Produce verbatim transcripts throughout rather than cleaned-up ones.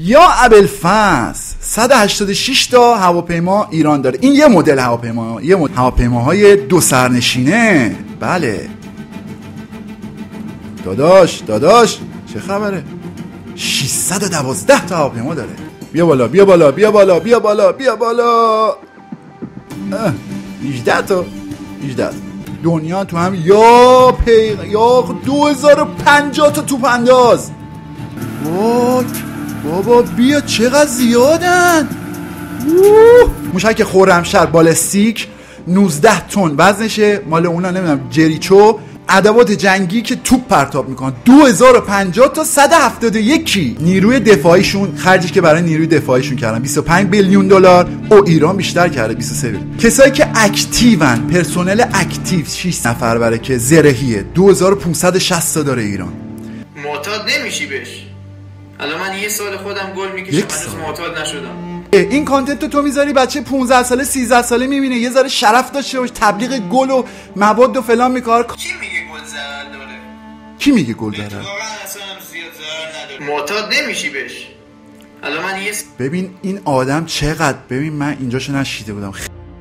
یا ابوالفضل صد و هشتاد و شش تا هواپیما ایران داره. این یه مدل هواپیما، یه مدل هواپیماهای دو سرنشینه. بله داداش داداش چه خبره؟ ششصد و دوازده تا هواپیما داره. بیا بالا بیا بالا بیا بالا بیا بالا بیا بالا. هجده تا هجده تا دنیا تو هم یا پیغ یا دو هزار و پنجاه تا توپ انداز. وای بابا بیا چقدر زیادن. موشک خرمشهر بالستیک نوزده تن وزنشه، مال اونا نمیدونم جریچو، ادوات جنگی که توپ پرتاب میکنن. دو هزار و پنجاه تا صد و هفتاد و یک نیروی دفاعیشون، خرجی که برای نیروی دفاعیشون کردن بیست و پنج بیلیون دلار. او ایران بیشتر کرده بیست و سه بیلیون. کسایی که اکتیون، پرسنل اکتیو شش نفر بره که زرهیه دو هزار و پانصد و شصت تا داره ایران. معتاد نمیشی بهش. الان من یه سال خودم گل میکشم هنوز معتاد نشدم. این کانتنت تو میذاری بچه پانزده ساله سیزده ساله میبینه، یه ذره شرف داشته باش، تبلیغ گل و مواد و فلان میکار. کی میگه گل ضرر داره؟ کی میگه گل ضرر؟ واقعا اصلا زیاد ضرر نداره. معتاد نمیشی بهش. الان من یه ببین این آدم چقدر، ببین من اینجاشو نشیده بودم.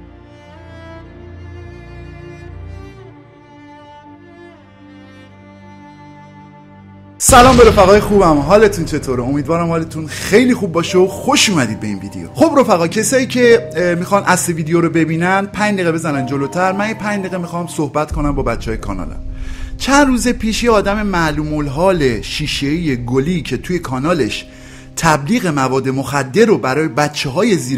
سلام به رفقای خوبم، حالتون چطوره؟ امیدوارم حالتون خیلی خوب باشه و خوش اومدید به این ویدیو. خب رفقا، کسایی که میخوان اصل ویدیو رو ببینن پنج دقیقه بزنن جلوتر. من پنج دقیقه میخوام صحبت کنم با بچهای کانالم. چند روز پیش یه آدم معلوم الحال شیشه‌ای گلی که توی کانالش تبلیغ مواد مخدر رو برای بچهای زیر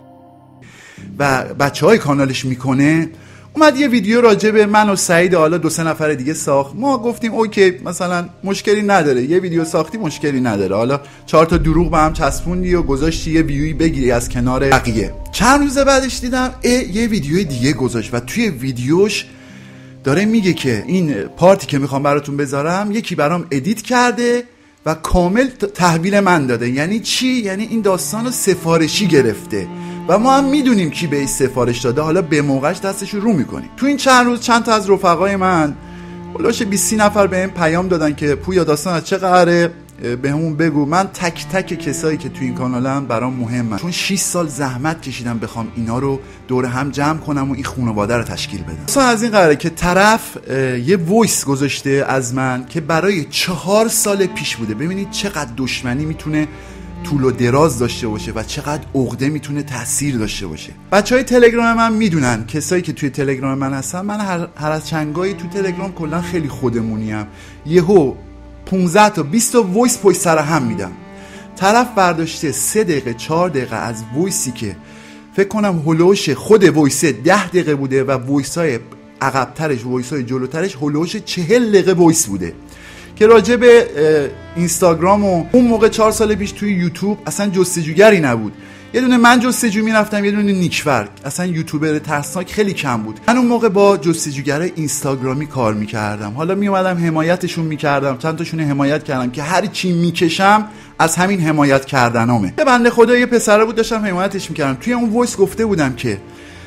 و بچهای کانالش میکنه، اومد یه ویدیو راجع به من و سعید حالا دو سه نفر دیگه ساخت. ما گفتیم اوکی مثلا مشکلی نداره، یه ویدیو ساختی مشکلی نداره، حالا چهار تا دروغ به هم چسبوندی و گذاشتی یه ویوی بگیری از کنار بقیه. چند روز بعدش دیدم اه یه ویدیو دیگه گذاشت و توی ویدیوش داره میگه که این پارتی که میخوام براتون بذارم یکی برام ادیت کرده و کامل تحویل من داده. یعنی چی؟ یعنی این داستان رو سفارشی گرفته و ما هم میدونیم کی به این سفارش داده، حالا به موقعش دستش رو میکنیم. تو این چند روز چند تا از رفقای من بلاش بیست نفر بهم پیام دادن که پویا داستان از چه قراره بهمون بگو. من تک تک کسایی که تو این کانالم برام مهمه، چون شش سال زحمت کشیدم بخوام اینا رو دور هم جمع کنم و این خانواده رو تشکیل بدم. اصلا از این قراره که طرف یه وایس گذاشته از من که برای چهار سال پیش بوده. ببینید چقدر دشمنی میتونه طول و دراز داشته باشه و چقدر عقده میتونه تاثیر داشته باشه. بچهای تلگرام من میدونن، کسایی که توی تلگرام من هستن، من هر, هر از چنگایی تو تلگرام کلا خیلی خودمونیم. یهو پانزده تا بیست تا وایس پشت سر هم میدم. طرف برداشته سه دقیقه چهار دقیقه از وایسی که فکر کنم هلوش خود وایس ده دقیقه بوده و وایسای عقب‌ترش وایسای جلوترش هلوش چهل دقیقه وایس بوده که راجع به اینستاگرام و اون موقع چهار سال پیش توی یوتیوب اصلا جستجوگری نبود. یه دونه من جستجو میرفتم، یه دونه نیکفرق، اصلا یوتیوبر ترسناک خیلی کم بود. من اون موقع با جستجوگرای اینستاگرامی کار میکردم، حالا میومدم حمایتشون میکردم، چند تاشون حمایت کردم که هر چی میکشم از همین حمایت کردنامه. یه بنده خدا یه پسره بود داشتم حمایتش میکردم. توی اون وایس گفته بودم که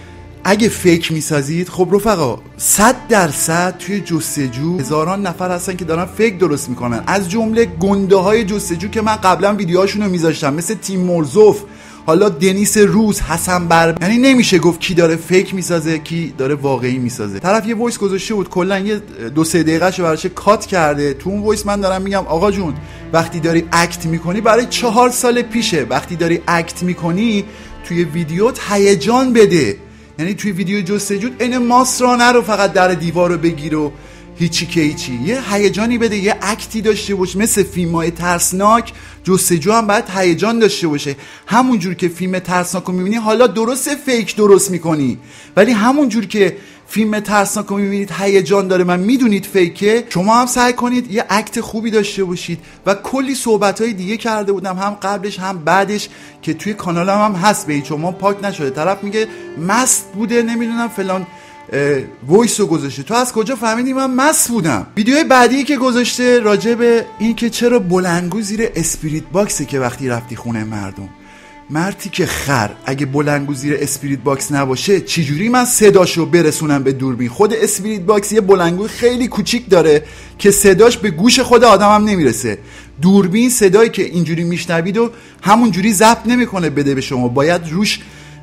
اگه فیک میسازید، خب رفقا صد درصد توی جستجو هزاران نفر هستن که دارن فیک درست میکنن، از جمله گنده های جستجو که من قبلا ویدیوهاشون رو میذاشتم، مثل تیم مرزوف، حالا دنیس روز، حسن بر. یعنی نمیشه گفت کی داره فیک میسازه کی داره واقعی میسازه. طرف یه وایس گذاشته بود کلا یه دو سه دقیقه‌شو براش کات کرده. تو اون وایس من دارم میگم آقا جون وقتی داری اکت میکنی برای چهار سال پیشه، وقتی داری اکت میکنی توی ویدیوت هیجان بده. یعنی توی ویدیو جستجو این ماسرانه رو فقط در دیوار رو بگیر و هیچی که هیچی، یه هیجانی بده، یه اکتی داشته باش. مثل فیلم‌های ترسناک جستجو هم باید هیجان داشته باشه. همون جور که فیلم ترسناک رو می‌بینی، حالا درست فیک درست می‌کنی، ولی همون جور که فیلم ترسناک رو می‌بینید هیجان داره، من میدونید فیکه، شما هم سعی کنید یه اکت خوبی داشته باشید. و کلی صحبت‌های دیگه کرده بودم، هم قبلش هم بعدش، که توی کانالم هم هست، به شما پاک نشده. طرف میگه مست بوده نمیدونم فلان وایس رو گذاشته. تو از کجا فهمیدی من مست بودم؟ ویدیوی بعدی که گذاشته راجع به این که چرا بلندگو زیر اسپریت باکسه که وقتی رفتی خونه مردم. مرتی که خر، اگه بلندگو زیر اسپریت باکس نباشه چجوری من صداشو برسونم به دوربین؟ خود اسپریت باکس یه بلندگو خیلی کوچیک داره که صداش به گوش خود آدمم نمیرسه. دوربین صدایی که اینجوری میشنوید و همون جوری ضبط نمیکنه بده به شما، باید روش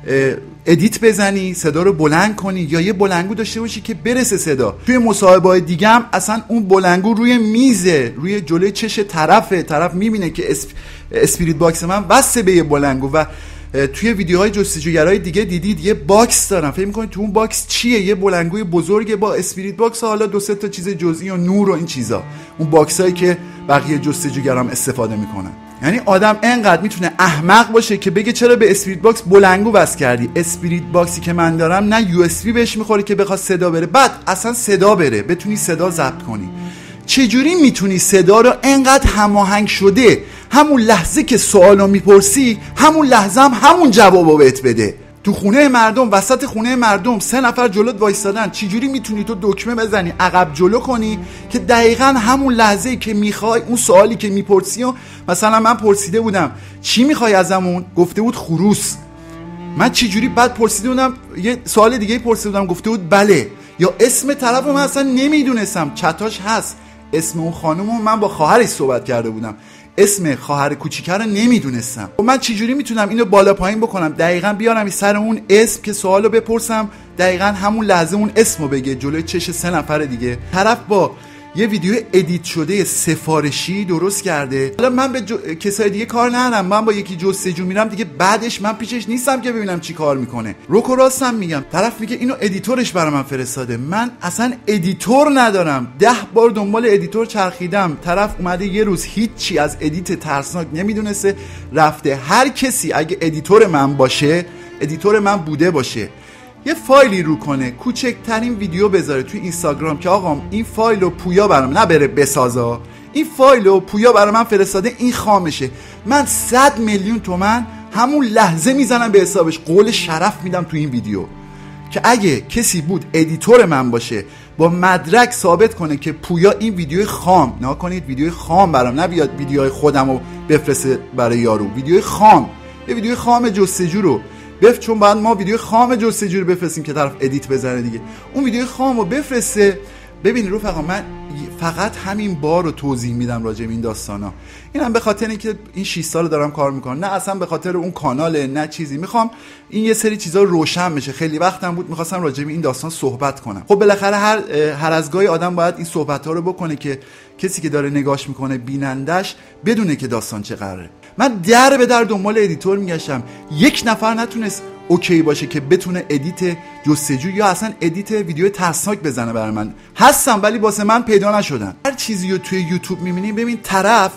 ادیت بزنی، صدا رو بلند کنی یا یه بلندگو داشته باشی که برسه صدا. توی مصاحبه‌های دیگه هم اصلا اون بلندگو روی میزه، روی جلوی چش طرفه، طرف میبینه که اسپ... اسپریت باکس من وصله به یه بلندگو. و توی ویدیوهای جستجوگرای دیگه دیدید یه باکس دارن، فکر می‌کنید تو اون باکس چیه؟ یه بلندگوی بزرگه با اسپریت باکس و حالا دو سه تا چیز جزئی و نور و این چیزا، اون باکسایی که بقیه جستجوگرام استفاده میکنن. یعنی آدم انقدر میتونه احمق باشه که بگه چرا به اسپریت باکس بلندگو وصل کردی؟ اسپریت باکسی که من دارم نه یو اس بی بهش میخوره که بخواد صدا بره، بعد اصلا صدا بره بتونی صدا ضبط کنی. چجوری میتونی صدا رو انقدر هماهنگ شده همون لحظه که سوالو میپرسی همون لحظه هم همون جوابو بهت بده؟ تو خونه مردم، وسط خونه مردم سه نفر جلوت وایسادن، چجوری میتونی تو دکمه بزنی عقب جلو کنی که دقیقاً همون لحظه‌ای که میخوای اون سوالی که میپرسی و مثلا من پرسیده بودم چی میخوای ازمون، گفته بود خروس. من چجوری بعد پرسیده بودم یه سوال دیگه پرسیده بودم گفته بود بله. یا اسم طرفو من اصلا نمیدونستم، چتاش هست اسم اون خانومو، من با خواهرش صحبت کرده بودم، اسم خواهر کوچیکه رو نمیدونستم. و من چجوری میتونم اینو بالا پایین بکنم دقیقاً بیارم سر اون اسم که سوالو بپرسم دقیقاً همون لحظه اون اسمو بگه جلوی چش سه نفر دیگه. طرف با یه ویدیو ادیت شده سفارشی درست کرده. حالا من به جو... کسای دیگه کار ندارم، من با یکی جستجو میرم دیگه، بعدش من پیشش نیستم که ببینم چی کار میکنه. روکو راستم میگم. طرف میگه اینو ادیتورش برای من فرستاده، من اصلا ادیتور ندارم، ده بار دنبال ادیتور چرخیدم. طرف اومده یه روز هیچی از ادیت ترسناک نمیدونسته، رفته. هر کسی اگه ادیتور من باشه، ادیتور من بوده باشه، یه فایلی رو کنه کوچکترین ویدیو بذاره توی اینستاگرام که آقا این فایلو پویا برام نبره بسازا، این فایلو پویا برای من فرستاده، این خامشه، من صد میلیون تومن همون لحظه میزنم به حسابش، قول شرف میدم تو این ویدیو که اگه کسی بود ادیتور من باشه با مدرک ثابت کنه که پویا این ویدیو خام، نه کنید ویدیو خام برام، نه بیاد ویدیوهای خودمو بفرسته برای یارو، ویدیو خام، یه ویدیو خام جستجو رو بف چون بعد ما ویدیو خام جستجو رو بفرستیم که طرف ادیت بزنه دیگه، اون ویدیو خام رو بفرسته. ببین رفقا من فقط همین بار رو توضیح میدم راجع به این داستانا، اینم به خاطر اینکه این شش سال دارم کار میکنم، نه اصلا به خاطر اون کاناله نه چیزی، میخوام این یه سری چیزا روشن بشه. خیلی وقتم بود میخواستم راجع به این داستان صحبت کنم. خب بالاخره هر هر از گاهی آدم باید این صحبت ها رو بکنه که کسی که داره نگاش میکنه بینندش بدونه که داستان چه قراره. من در به در دنبال ادیتور میگشتم، یک نفر نتونست اوکی باشه که بتونه ادیت جستجو یا اصلا ادیت ویدیو ترسناک بزنه برای من. هستم ولی واسه من پیدا نشدن. هر چیزی رو توی یوتیوب میبینیم، ببین طرف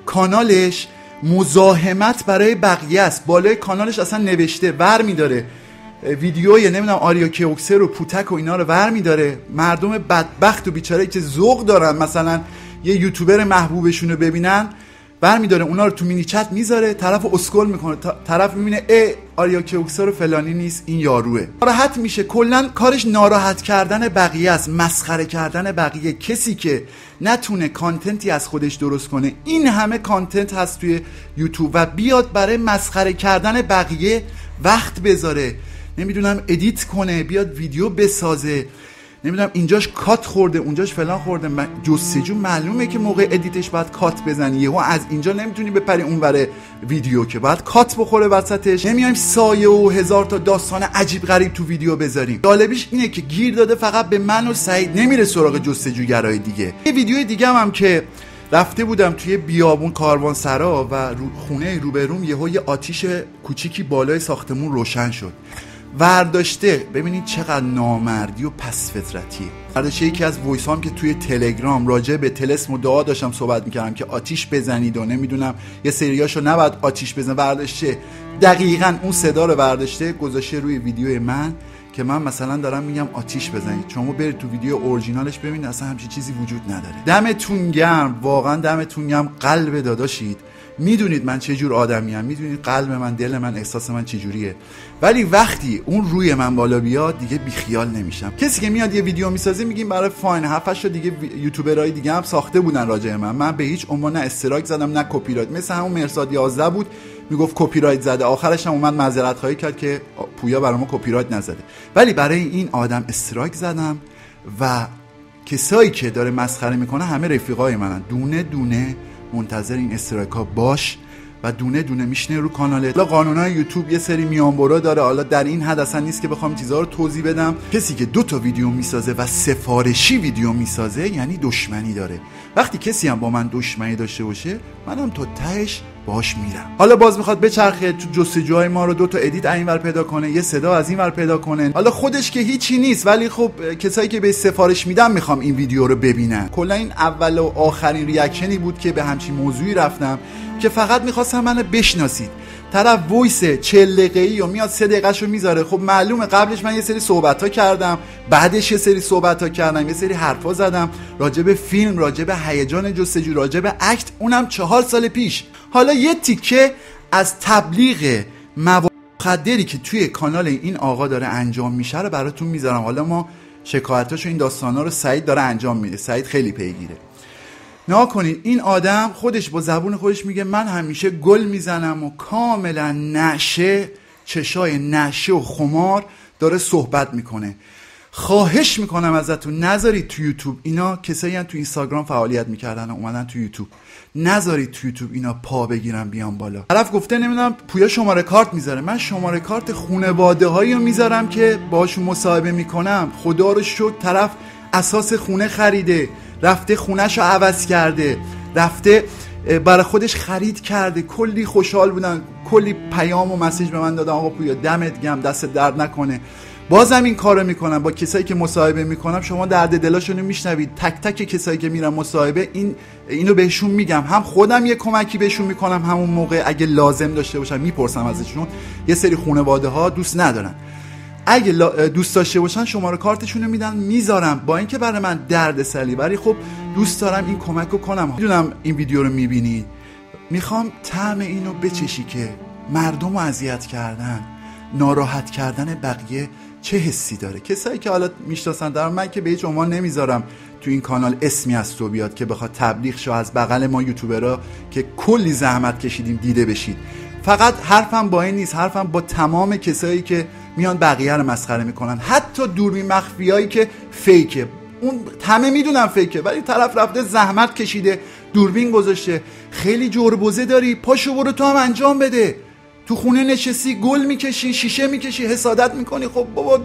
کانالش مزاحمت برای بقیه است، بالای کانالش اصلا نوشته ور میداره ویدیوی نمیدونم آریا کیوکسر و پوتک و اینا رو ور میداره. مردم بدبخت و بیچاره که ذوق دارن مثلا یه یوتیوبر محبوبشون رو ببینن، برمیداره اونا رو تو مینی چت میذاره، طرف اسکول میکنه، طرف میبینه ای آریا کیوکسر و فلانی نیست، این یاروه، ناراحت میشه. کلا کارش ناراحت کردن بقیه است، مسخره کردن بقیه. کسی که نتونه کانتنتی از خودش درست کنه، این همه کانتنت هست توی یوتیوب و بیاد برای مسخره کردن بقیه وقت بذاره، نمیدونم ادیت کنه، بیاد ویدیو بسازه، نمیدونم اینجاش کات خورده اونجاش فلان خورده. جستجو معلومه که موقع ادیتش باید کات بزنی، یهو از اینجا نمیتونی بپری اونور ویدیو که باید کات بخوره وسطش. نمیایم سایه و هزار تا داستان عجیب غریب تو ویدیو بذاریم. جالبیش اینه که گیر داده فقط به من و سعید، نمیره سراغ جستجوگرای دیگه. یه ویدیو دیگه هم, هم که رفته بودم توی بیابون کاروانسرا و رو خونه روبروم یهو یه آتیش کوچیکی بالای ساختمون روشن شد. ورداشته، ببینید چقدر نامردی و پس فطرتیه. ورداشته یکی از وایس هام که توی تلگرام راجع به طلسم و دعا داشتم صحبت میکردم که آتیش بزنید و نمیدونم یه سریاشو نباید آتیش بزن، ورداشته دقیقاً اون صدا رو ورداشته گذاشته روی ویدیو من که من مثلا دارم میگم آتیش بزنید، شما برید تو ویدیو اورجینالش ببینید اصلا همچین چیزی وجود نداره. دمتون گرم، واقعا دمتون گرم، قلب داداشید. میدونید من چه جور آدمیم، میدونید قلب من، دل من، احساس من چجوریه، ولی وقتی اون روی من بالا بیاد دیگه بیخیال نمیشم. کسی که میاد یه ویدیو میسازه میگیم برای فاین، هفتش دیگه یوتیوبرای دیگه هم ساخته بودن راجع من، من به هیچ عنوان نه استرایک زدم نه کپی رایت، مثل همون مرساد یازده بود میگفت کپی رایت زده، آخرش هم اومد معذرت خواهی کرد که پویا برام کپی رایت نزده، ولی برای این آدم استرایک زدم. و کسایی که داره مسخره میکنه همه رفیقای منن، دونه دونه منتظر این استرایک ها باش و دونه دونه میشنه رو کانالت. حالا قانونای یوتیوب یه سری میانبرا داره، حالا در این حد اصلا نیست که بخوام چیزا رو توضیح بدم. کسی که دو تا ویدیو میسازه و سفارشی ویدیو میسازه یعنی دشمنی داره. وقتی کسی هم با من دشمنی داشته باشه منم تا تهش باش میرم. حالا باز میخواد بچرخه تو جستجوهای ما رو، دو تا ادیت اینور پیدا کنه، یه صدا از اینور پیدا کنه. حالا خودش که هیچی نیست، ولی خب کسایی که به سفارش میدم میخوام این ویدیو رو ببینن. کلا این اول و آخرین ریاکشنی بود که به همچین موضوعی رفتم که فقط میخواستم منو بشناسید. طرف وایس چهل دقیقه‌ای و میاد سه دقیقه‌شو میذاره. خب معلومه قبلش من یه سری صحبت‌ها کردم، بعدش یه سری صحبت‌ها کردم، یه سری حرفا زدم راجع به فیلم، راجع به هیجان جستجو، راجع به اکت، اونم چهار سال پیش. حالا یه تیکه از تبلیغ مواد مخدری که توی کانال این آقا داره انجام میشه رو براتون میذارم. حالا ما شکایتاشو این داستانا رو سعید داره انجام میده. سعید خیلی پیگیره. نها کنین این آدم خودش با زبون خودش میگه من همیشه گل میزنم و کاملا نشه، چشای نشه و خمار داره صحبت میکنه. خواهش میکنم ازتون نذارید تو یوتیوب اینا، کسایی هم تو اینستاگرام فعالیت میکردن و اومدن تو یوتیوب، نذارید تو یوتیوب اینا پا بگیرن بیان بالا. طرف گفته نمیدونم پویا شماره کارت میذاره، من شماره کارت خانواده هایی رو میذارم که باشون مصاحبه میکنم. خدا رو شکر طرف اساس خونه خریده، رفته خونه‌ش رو عوض کرده، رفته برای خودش خرید کرده. کلی خوشحال بودن، کلی پیام و مسیج به من دادن آقا پویا دمت گرم، دست درد نکنه. بازم این کارو میکنم با کسایی که مصاحبه میکنم. شما درد دلاشون رو میشنوید. تک تک کسایی که میرن مصاحبه این اینو بهشون میگم. هم خودم یه کمکی بهشون میکنم همون موقع اگه لازم داشته باشن میپرسم ازشون. یه سری خانواده ها دوست ندارن، اگه دوست داشته باشن شماره کارتشون رو میدن میذارم، با اینکه برای من درد سری، ولی خب دوست دارم این کمک رو کنم. میدونم این ویدیو رو میبینید، میخوام طعم اینو بچشی که مردم رو اذیت کردن، ناراحت کردن بقیه چه حسی داره. کسایی که حالا میشناسن، در من که به هیچ عنوان نمیذارم تو این کانال اسمی از تو بیاد که بخواد تبلیغ شو از بغل ما یوتیوبرها که کلی زحمت کشیدیم دیده بشید. فقط حرفم با این نیست، حرفم با تمام کسایی که میان بقیه رو مسخره میکنن، حتی دوربین مخفیایی که فیکه. اون همه میدونن فیکه، ولی طرف رفته زحمت کشیده دوربین گذاشته. خیلی جربوزه داری، پاشو برو تو هم انجام بده. تو خونه نشستی گل میکشی، شیشه میکشی، حسادت میکنی. خب بابا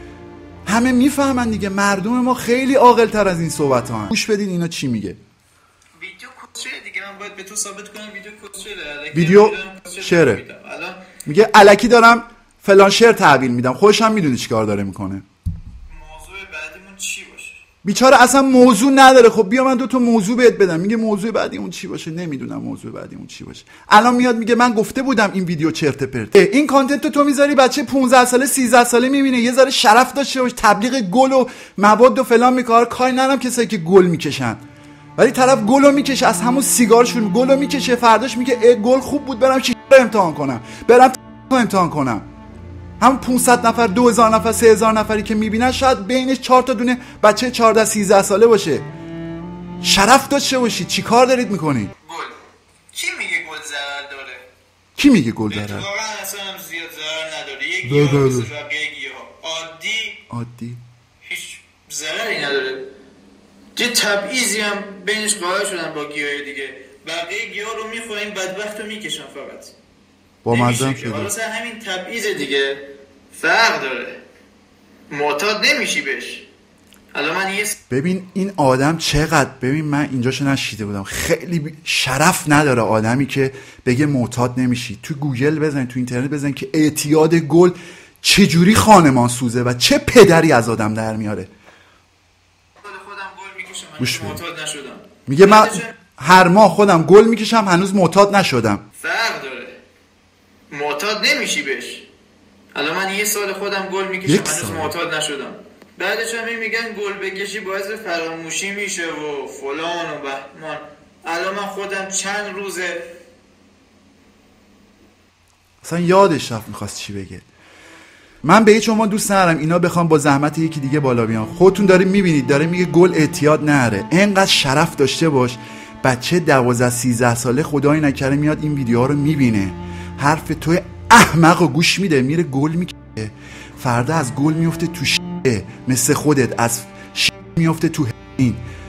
همه میفهمن دیگه، مردم ما خیلی عاقل تر از این صحبت ها. گوش بدین اینا چی میگه. ویدیو کوچه دیگه، من باید به تو ثابت کنم ویدیو کوچه. ویدیو شعره میگه الکی دارم فلان شعر تحویل میدم، خودش هم میدونه چیکار داره میکنه. موضوع بعدیمون چی باشه؟ بیچاره اصلا موضوع نداره. خب بیا من دو تا موضوع بهت بدم. میگه موضوع بعدیمون چی باشه؟ نمیدونم موضوع بعدیمون چی باشه. الان میاد میگه من گفته بودم این ویدیو چرت پرت. این کانتنت تو میذاری بچه پانزده ساله سیزده ساله میبینه، یه ذره شرف داشته باش. تبلیغ گل و مواد و فلان میکار، کاری ندارم کسایی که گل میکشن، ولی طرف گلو میکشه، از همون سیگارشون گلو میکشه، فرداش میگه ای گل خوب بود، برم شیشه امتحان کنم، برم امتحان کنم. هم پانصد نفر، دو هزار نفر، سه هزار نفری که میبینن شاید بینش چهار تا دونه بچه چهارده سیزده ساله باشه. شرف داشته باشید. چی کار دارید میکنید؟ گل کی میگه گل ضرر داره؟ کی میگه گل ضرر؟ واقعا اصلا زیاد ضرر نداره. یک گیاه مثل بقیه گیاه عادی عادی هیچ ضرری نداره. یه تبعیضی هم بینش قائل شدن با گیاه دیگه. بقیه گیاه رو میخورن، بدبخت رو میکشن فقط. با مزم شده. حالا سر همین تبعیض دیگه فرق داره، معتاد نمیشی بهش. حالا من یه ببین این آدم چقدر، ببین من اینجاشو نشیده بودم، خیلی بی... شرف نداره آدمی که بگه معتاد نمیشی. تو گوگل بزن، تو اینترنت بزن که اعتیاد گل چجوری خانمان سوزه و چه پدری از آدم در میاره. خودم گل میکشم هنوز معتاد نشدم. میگه من هر ماه خودم گل میکشم هنوز معتاد نشدم. فرق داره، معتاد نمیشی بهش. الان من یه سال خودم گل میکشم هنوز معتاد نشدم. بعدش هم میگن گل بکشی باعث فراموشی میشه و فلان و بهمان. الان من خودم چند روزه اصلا یادش رفت میخواست چی بگه. من به هیچ عنوان دوست ندارم اینا بخوام با زحمت یکی دیگه بالا بیان. خودتون دارین میبینید داره میگه گل اعتیاد نره. اینقدر شرف داشته باش. بچه دوازده سیزده ساله خدایی نکره میاد این ویدیوها رو میبینه، حرف توی احمق رو گوش میده، میره گل میکشه، فردا از گل میفته تو شه، مثل خودت از شه میفته تو این.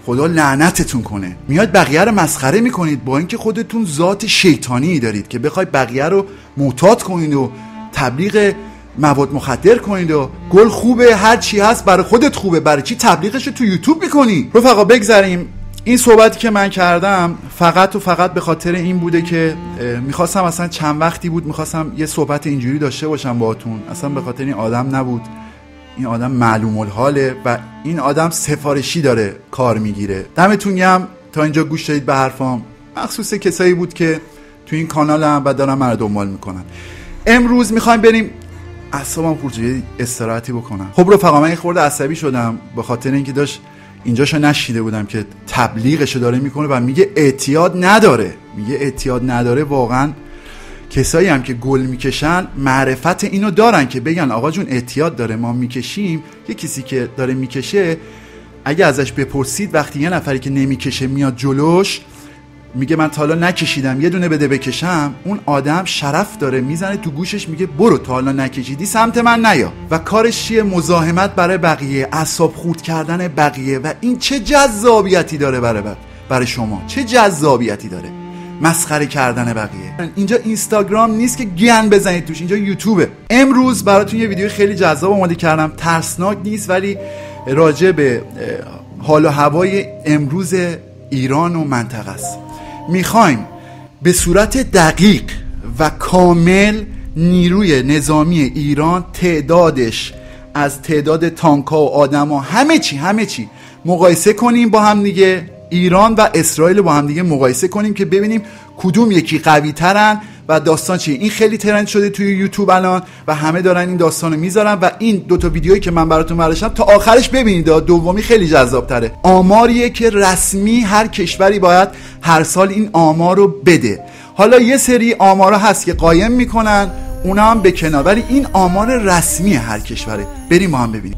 خدا لعنتتون کنه. میاد بقیه رو مسخره میکنید با اینکه خودتون ذات شیطانی دارید که بخواید بقیه رو معتاد کنید و تبلیغ مواد مخدر کنید و گل خوبه، هر چی هست برای خودت خوبه، برای چی تبلیغش رو تو یوتیوب میکنی؟ رفقا بگذاریم. این صحبتی که من کردم فقط و فقط به خاطر این بوده که میخواستم، اصلا چند وقتی بود میخواستم یه صحبت اینجوری داشته باشم باهاتون. اصلا به خاطر این آدم نبود. این آدم معلوم الحاله و این آدم سفارشی داره کار میگیره. دمتون گرم تا اینجا گوش دادید به حرفام. مخصوص کسایی بود که تو این کانالم و دارن من رو دنبال میکنن. امروز میخوایم بریم اعصابم خورد استراحتی بکنم. خب رفقا من خورده عصبی شدم به خاطر اینکه داشت اینجاشو نشیده بودم که تبلیغشو داره میکنه و میگه اعتیاد نداره. میگه اعتیاد نداره. واقعا کسایی هم که گل میکشن معرفت اینو دارن که بگن آقا جون اعتیاد داره، ما میکشیم. یه کسی که داره میکشه اگه ازش بپرسید وقتی یه نفری که نمیکشه میاد جلوش میگه من تا حالا نکشیدم یه دونه بده بکشم، اون آدم شرف داره میزنه تو گوشش میگه برو تا حالا نکشیدی سمت من نیا. و کارش چیه؟ مزاحمت برای بقیه، اعصاب خورد کردن بقیه. و این چه جذابیتی داره برای برای شما؟ چه جذابیتی داره مسخره کردن بقیه؟ اینجا اینستاگرام نیست که گن بزنید توش، اینجا یوتیوبه. امروز براتون یه ویدیو خیلی جذاب آماده کردم. ترسناک نیست ولی راجع به حال و هوای امروز ایران و منطقه است. میخوایم به صورت دقیق و کامل نیروی نظامی ایران، تعدادش از تعداد تانک‌ها و آدم‌ها، همه چی همه چی مقایسه کنیم با هم دیگه. ایران و اسرائیل با هم دیگه مقایسه کنیم که ببینیم کدوم یکی قوی ترن و داستان چیه. این خیلی ترند شده توی یوتیوب الان و همه دارن این داستانو میذارن و این دوتا ویدیویی که من براتون برداشتم تا آخرش ببینید. دومی خیلی جذاب تره. آماریه که رسمی هر کشوری باید هر سال این آمار رو بده. حالا یه سری آمارا هست که قایم میکنن، اونا هم به کنار، ولی این آمار رسمی هر کشوره. بریم ما هم ببینیم.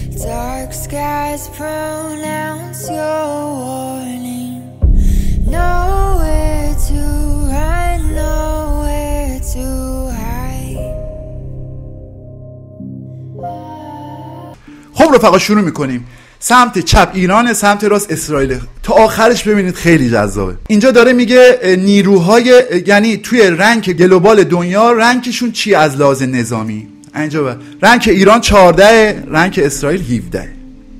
Dark skies pronounce your warning. Nowhere to run, nowhere to hide. خب رفقا شروع میکنیم. سمت چپ ایران، سمت راست اسرائیل. تا آخرش ببینید خیلی جذابه. اینجا داره میگه نیروهای، یعنی توی رنک گلوبال دنیا رنکشون چی از لحاظ نظامی. اینجا با رنک ایران چهارده، رنک اسرائیل هفده.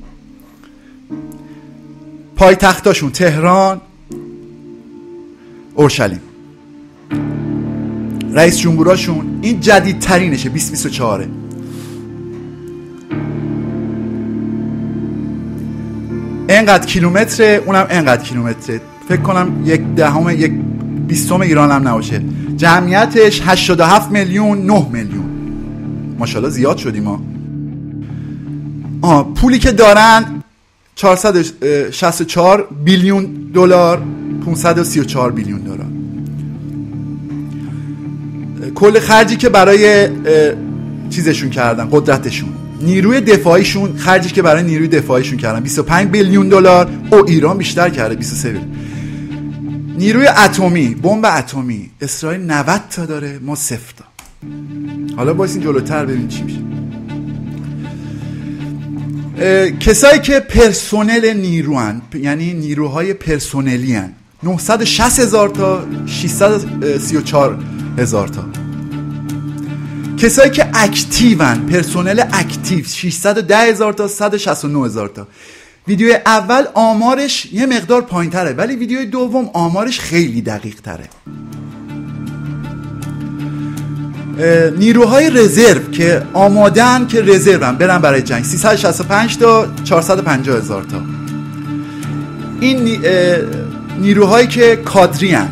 پایتختاشون تهران، اورشلیم. رئیس جمهوراشون این جدیدترینشه بیست بیست و چهار. اینقدر کیلومتر، اونم اینقدر کیلومتر. فکر کنم یک دهم یک بیستم ایران هم نباشه. جمعیتش هشتاد و هفت میلیون، نه میلیون. ماشاءالله زیاد شدیم ما. آه پولی که دارن چهارصد و شصت و چهار بیلیون دلار، پانصد و سی و چهار بیلیون دلار. کل خرجی که برای چیزشون کردن، قدرتشون، نیروی دفاعیشون، خرجی که برای نیروی دفاعیشون کردن بیست و پنج بیلیون دلار. او ایران بیشتر کرده بیست و سه بیلیون. نیروی اتمی، بمب اتمی، اسرائیل نود تا داره، ما صفر تا. حالا بایستین جلوتر ببین چی میشه. کسایی که پرسونل نیروان، یعنی نیروهای پرسونلی هن، نهصد و شصت هزار تا، ششصد و سی و چهار هزار تا. کسایی که اکتیون، پرسونل اکتیو، ششصد و ده هزار تا، صد و شصت و نه هزار تا. ویدیو اول آمارش یه مقدار پایین تره ولی ویدیو دوم آمارش خیلی دقیق تره. نیروهای رزرو که آمادن که رزرون برن برای جنگ سیصد و شصت و پنج تا، چهارصد و پنجاه هزار تا. این نیروهایی که کادری هن،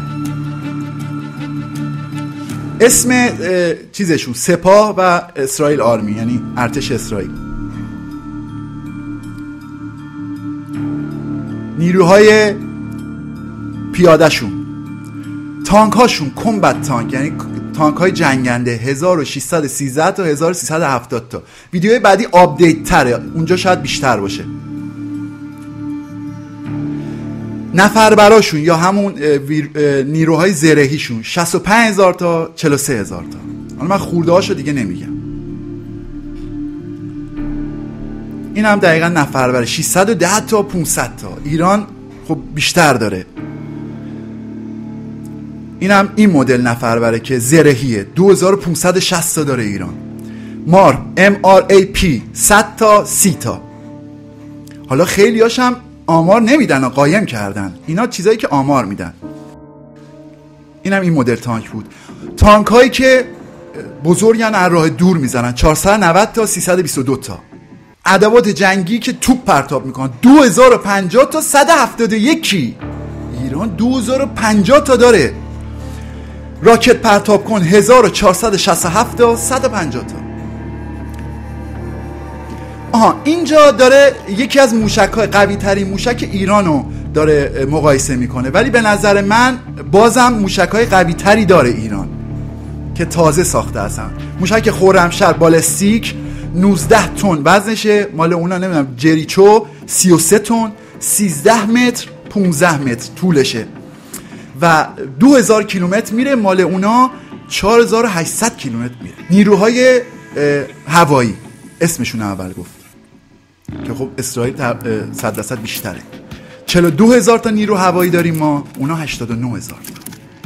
اسم چیزشون سپاه و اسرائیل آرمی، یعنی ارتش اسرائیل. نیروهای پیادهشون، تانک هاشون کمبت تانک، یعنی تانک های جنگنده هزار و ششصد و سیزده تا، هزار و سیصد و هفتاد تا. ویدیوی بعدی آپدیت تره، اونجا شاید بیشتر باشه. نفر براشون یا همون نیروهای زرهیشون شصت و پنج هزار تا، چهل و سه هزار تا. حالا من خورده هاشو دیگه نمیگم. این هم دقیقا نفر بره ششصد و ده تا پانصد تا. ایران خب بیشتر داره. این هم این مدل نفر بره که زرهیه، دو هزار و پانصد و شصت تا داره ایران. مار ام آر ای پی صد تا سی تا. حالا خیلی هاشم آمار نمیدن و قایم کردن، اینا چیزایی که آمار میدن. این هم این مدل تانک بود. تانک هایی که بزرگن از راه دور میزنن، چهارصد و نود تا سیصد و بیست و دو تا. ادوات جنگی که توپ پرتاب میکنن دو هزار و پنجاه تا صد و هفتاد و یک. ایران دو هزار و پنجاه تا داره. راکت پرتاب کن هزار و چهارصد و شصت و هفت تا صد و پنجاه تا. آها اینجا داره یکی از موشک‌های قوی ترین موشک ایرانو داره مقایسه میکنه، ولی به نظر من بازم موشک‌های قوی تری داره ایران که تازه ساخته هستن. موشک خرمشهر بالستیک نوزده تن وزنشه، مال اونا نمیدونم جریچو سی و سه تن، سیزده متر پانزده متر طولشه و دو هزار کیلومتر میره، مال اونا چهار هزار و هشتصد کیلومتر میره. نیروهای هوایی اسمشون اول گفت که خب اسرائیل صد درصد بیشتره. چهل و دو هزار تا نیرو هوایی داریم ما، اونا هشتاد و نه هزار تا.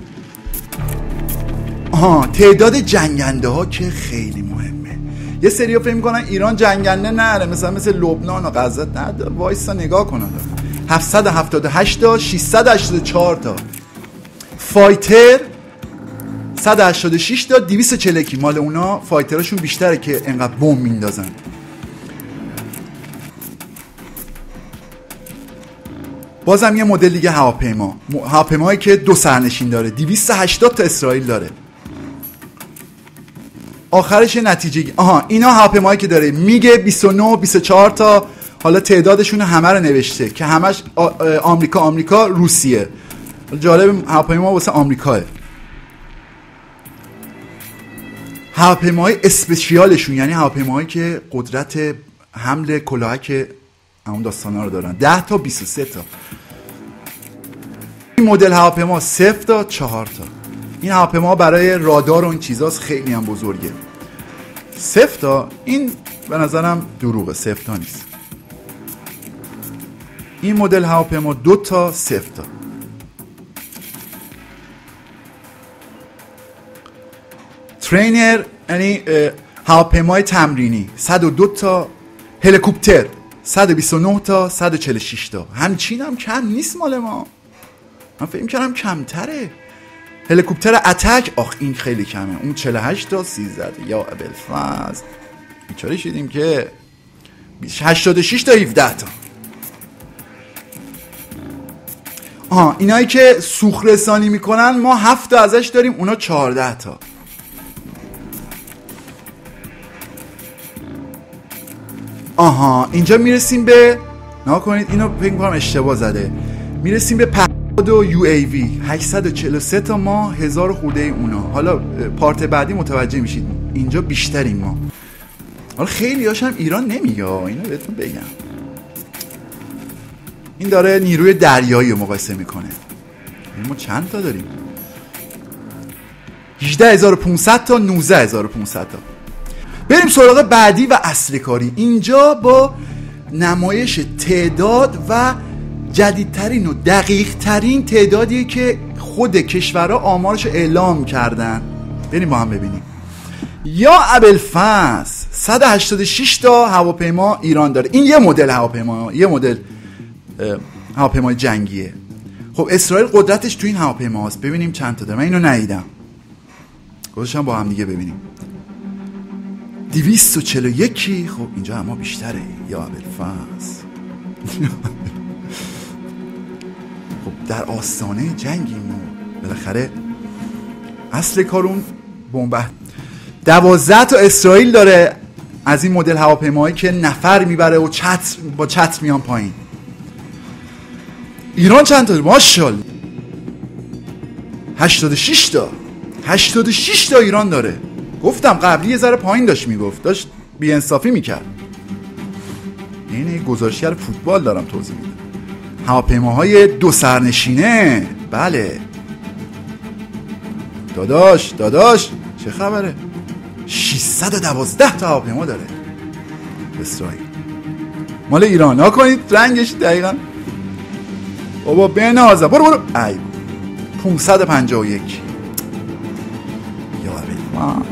آها تعداد جنگنده ها که خیلی مهمه. یه سری ها فکر میکنن ایران جنگنده نره، مثلا مثل لبنان و غزه. نه وایسا نگاه کنن، هفتصد و هفتاد و هشت تا ششصد و هشتاد و چهار تا. فایتر صد و هشتاد و شش تا دویست و چهل و یک. مال اونا فایتراشون بیشتره که انقدر بمب میندازن. بازم یه مدل دیگه هواپیما، هواپیمایی که دو سرنشین داره، دویست و هشتاد تا اسرائیل داره. آخرش نتیجه آها اینا هواپیمایی که داره میگه بیست و نه بیست و چهار تا. حالا تعدادشون همه رو نوشته که همش آمریکا آمریکا روسیه. جالب هواپیما واسه آمریکاه. هواپیمای اسپشیالشون یعنی هواپیمایی که قدرت حمل کلاهک اون داستانا رو دارن، ده تا بیست و سه تا. این مدل هواپیما صفر تا چهار تا. این هواپیما برای رادار و این چیزاست، خیلی هم بزرگه. صفر تا این به نظرم دروغه، صفر تا نیست. این مدل هواپیما دو تا صفر تا. ترینر یعنی هواپیمای تمرینی صد و دو تا. هلیکوپتر صد و بیست و نه تا صد و چهل و شش تا. همچین هم کم نیست مال ما، من فکر می‌کردم کمتره. هلیکوپتر اتک آخ این خیلی کمه، اون چهل و هشت تا سیزده. یا ابوالفضل بیچاره شدیم که هشتاد و شش تا هفده تا. آها اینایی که سوخت رسانی میکنن ما هفت تا ازش داریم، اونا چهارده تا. آها اینجا میرسیم به نها کنید اینو فکر می‌کنم اشتباه زده، میرسیم به پهپاد و یو ای وی هشتصد و چهل و سه تا ما، هزار خورده اونا. حالا پارت بعدی متوجه میشید اینجا بیشتریم ما. حالا خیلی هاشم ایران نمیگه، اینو بهتون بگم. این داره نیروی دریایی رو مقایسه میکنه. ما چند تا داریم؟ هجده هزار و پانصد تا نوزده هزار و پانصد تا. بریم سراغ بعدی و اصل کاری. اینجا با نمایش تعداد و جدیدترین و دقیق ترین تعدادیه که خود کشورها آمارش اعلام کردن. بریم با هم ببینیم. یا ابوالفضل صد و هشتاد و شش تا هواپیما ایران داره. این یه مدل هواپیما، یه مدل هواپیمای جنگیه. خب اسرائیل قدرتش تو این هواپیما هست. ببینیم چند تا داره. من اینو ندیدم، گذاشتم با هم دیگه ببینیم. دویست و چهل و یک. خب اینجا اما بیشتره. یا ابوالفضل خب در آستانه جنگیم و بالاخره اصل کارون بمب. دوازده تا اسرائیل داره از این مدل هواپیمایی که نفر میبره و چتر با چتر میان پایین. ایران چند تا داره؟ ماشاءالله هشتاد و شش تا. هشتاد و شش تا ایران داره. گفتم قبلی یه ذره پایین داشت میگفت، داشت بی‌انصافی میکرد. این گزارشگر فوتبال دارم توضیح میدم. هواپیماهای دو سرنشینه. بله داداش داداش چه خبره؟ ششصد و دوازده تا هواپیما داره اسرائیل. مال ایران. ها کنید رنگش دقیقا. بابا بنازه. برو برو. ای پانصد و پنجاه و یک. یا رحمان.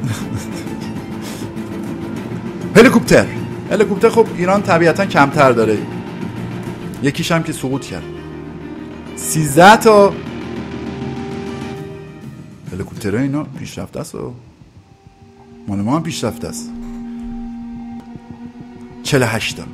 هلیکوپتر. هلیکوپتر خب ایران طبیعتا کمتر داره. یکیش هم که سقوط کرد. سیزده تا هلیکوپترها اینا پیشرفته است و مال ما هم پیشرفته است. چهل و هشت تا.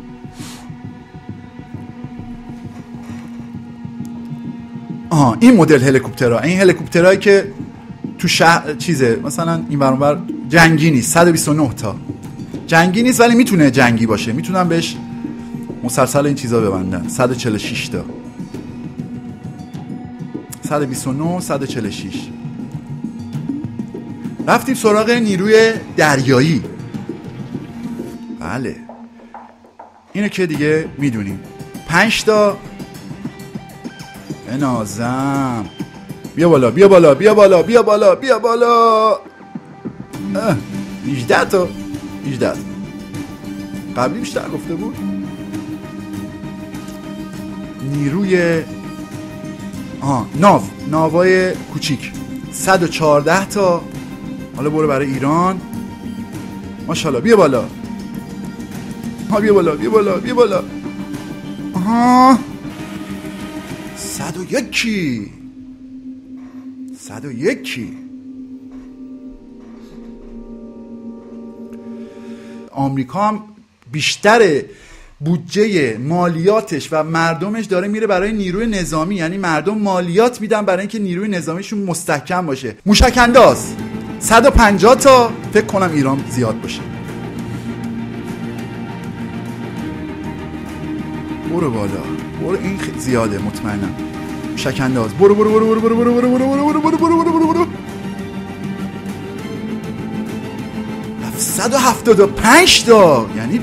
آها این مدل هلیکوپترها، این هلیکوپترهایی که تو شهر چیزه مثلا این برانور جنگی نیست. صد و بیست و نه تا جنگی نیست ولی میتونه جنگی باشه، میتونن بهش مسلسل این چیزا ببندن. صد و چهل و شش تا. صد و بیست و نه، صد و چهل و شش. رفتیم سراغ نیروی دریایی. بله اینو که دیگه میدونیم. پنج تا. بنازم. بیا بالا بیا بالا بیا بالا بیا بالا بیا بالا. هجده تا. هجده تا. قبلی بیشتر گفته بود. نیروی آه ناو ناوای کوچیک صد و چهارده تا. حالا برو برای ایران. ماشاءالله بیا بالا. ها بیا بالا بیا بالا بیا بالا. آها صد و یکی. صد و یکی. آمریکا هم بیشتر بودجه مالیاتش و مردمش داره میره برای نیروی نظامی. یعنی مردم مالیات میدن برای اینکه نیروی نظامیشون مستحکم باشه. موشک انداز صد و پنجاه تا. فکر کنم ایران زیاد باشه. برو بالا. برو این زیاده مطمئنم. موشک انداز. برو برو برو برو برو برو برو برو برو برو برو برو برو برو. صد و هفتاد و پنج تا. یعنی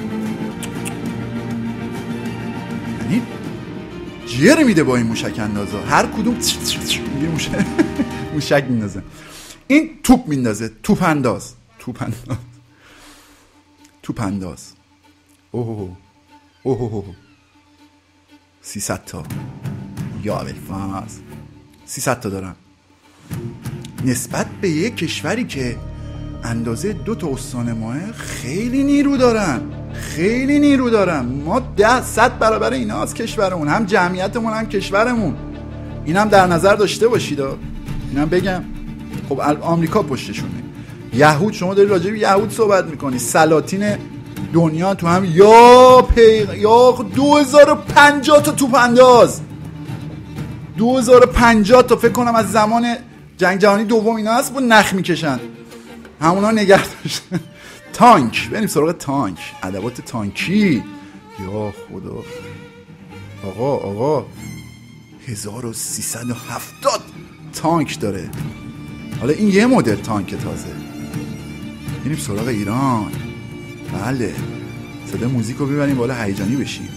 یعنی جیر میده با این موشک اندازا. هر کدوم یه موشک موشک میندازه. این توپ میندازه. توپ انداز. توپ انداز. توپ انداز. اوه اوه اوه. سیصد تا. یا ابوالفضل. سیصد تا دارم. نسبت به یک کشوری که اندازه دو تا استان ماه خیلی نیرو دارن. خیلی نیرو دارن. ما ده صد برابر اینا از کشورمون. هم جمعیتمون هم کشورمون. اینم در نظر داشته باشید. اینم بگم. خب آمریکا پشتشونه. یهود شما داری راجع به یهود صحبت میکنی. سلاطین دنیا تو هم یا پیغ... یا دو هزار و پنجاه تا توپ انداز. دو هزار و پنجاه تا فکر کنم از زمان جنگ جهانی دوم اینا هست با نخ میکشن. همونا نگه داشتن. تانک. بریم سراغ تانک. ادوات تانکی. یا خدا. آقا آقا هزار و سیصد و هفتاد تانک داره. حالا این یه مدل تانک تازه. بریم سراغ ایران. بله صدا موزیک رو ببریم بالا هیجانی بشیم.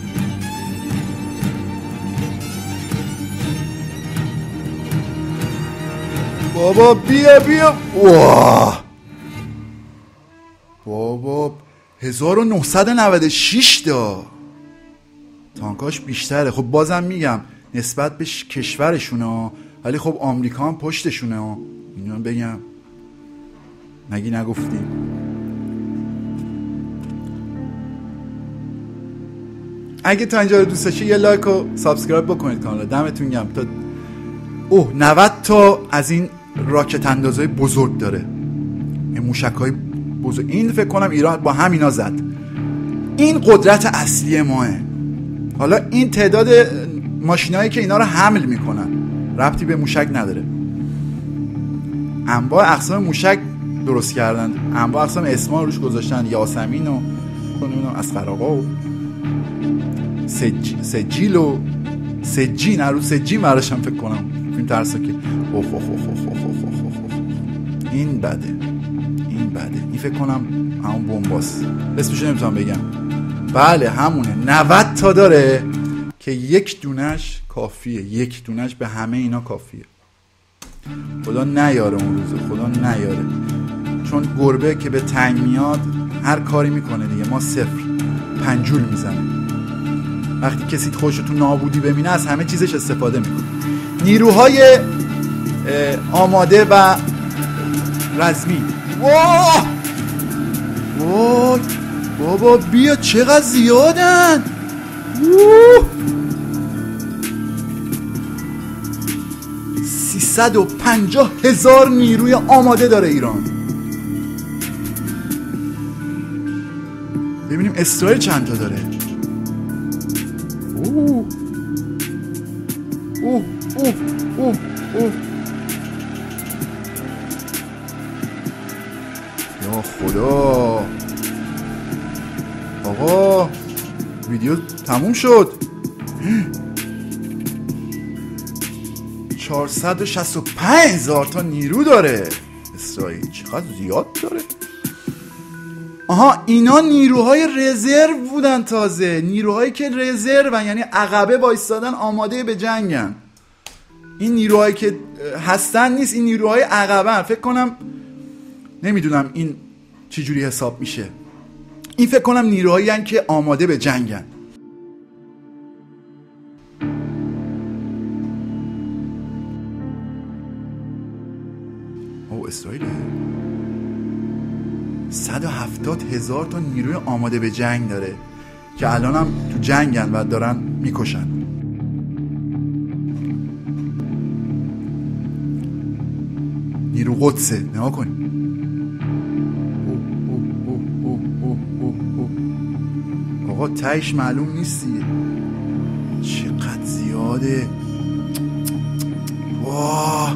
بابا بیا بیا. واه بابا هزار و نهصد و نود و شش تا. تانکاش بیشتره. خب بازم میگم نسبت به کشورشونه، ولی خب آمریکا هم پشتشونه. اینو بگم نگی نگفتی. اگه تا اینجا دوست داشتی یه لایک و سابسکرایب بکنید کانال. دمتون گرم. تا اوه نود تا از این راکت اندازهای بزرگ داره. این موشک‌های بزرگ. این فکر کنم ایران با همینا زد. این قدرت اصلی ماه. حالا این تعداد ماشینایی که اینا رو حمل میکنن ربطی به موشک نداره. انواع اقسام موشک درست کردن. انواع اقسام اسما روش گذاشتن. یاسمین و اسقرآقا و سج... سجیل و سجین. رو سجین مراشم فکر کنم فیلم ترسناکه. اوه اوه اوه اوه اوه اوه. این بده. این بده. این فکر کنم همون بمباست. اسمشو نمیتونم بگم. بله همونه. نود تا داره که یک دونش کافیه. یک دونش به همه اینا کافیه. خدا نیاره اون روزو. خدا نیاره. چون گربه که به تنگ میاد هر کاری میکنه دیگه. ما صفر پنجول میزنه. وقتی کسی خودش رو تو نابودی ببینه از همه چیزش استفاده میکنه. نیروهای آماده و رزمی. واه وای بابا بیا چقدر زیادن. سیصد و پنجاه هزار نیروی آماده داره ایران. ببینیم اسرائیل چند تا داره. اوه اوه اوه اوه اوه یا خدا. آقا ویدیو تموم شد. چهارصد و شصت و پنج هزار تا نیرو داره اسرائیل. چقدر زیاد داره. آها اینا نیروهای رزرو بودن. تازه نیروهایی که رزرو یعنی عقبه وایستادن آماده به جنگن. این نیروهایی که هستن نیست، این نیروهای عقبه. فکر کنم نمیدونم این چجوری حساب میشه. این فکر کنم نیروهایی هستن که آماده به جنگن. او اسرائیل صد و هفتاد هزار تا نیروی آماده به جنگ داره که الان هم تو جنگن و دارن میکشن. نیرو قدسه. نگاه کنید. آقا تهش معلوم نیستی چقدر زیاده. واه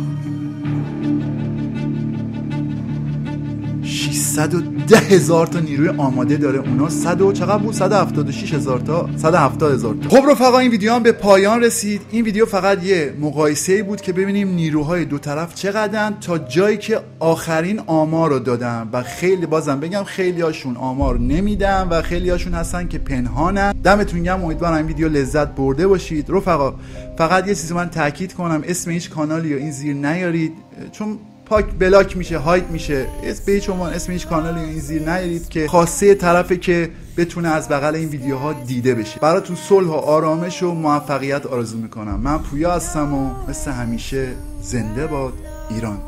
ششصد و ده هزار تا نیروی آماده داره. اونا صد و چقدر بود؟ صد و هفتاد و شش هزار تا، صد و هفتاد هزار تا. خب رفقا این ویدیو هم به پایان رسید. این ویدیو فقط یه مقایسه بود که ببینیم نیروهای دو طرف چقدرن تا جایی که آخرین آمار رو دادم. و خیلی بازم بگم خیلی هاشون آمار نمیدن و خیلی هاشون هستن که پنهانن. دمتون گرم. امیدوارم این ویدیو لذت برده باشید. رفقا فقط یه چیزی من تاکید کنم، اسم هیچ کانالی رو این زیر نیارید چون پاک بلاک میشه، هایت میشه. اسم به هیچ عنوان اسم هیچ کانالی این زیر نیارید که خاصه طرفه که بتونه از بغل این ویدیوها دیده بشه. براتون صلح و آرامش و موفقیت آرزو میکنم. من پویا هستم و مثل همیشه زنده باد ایران.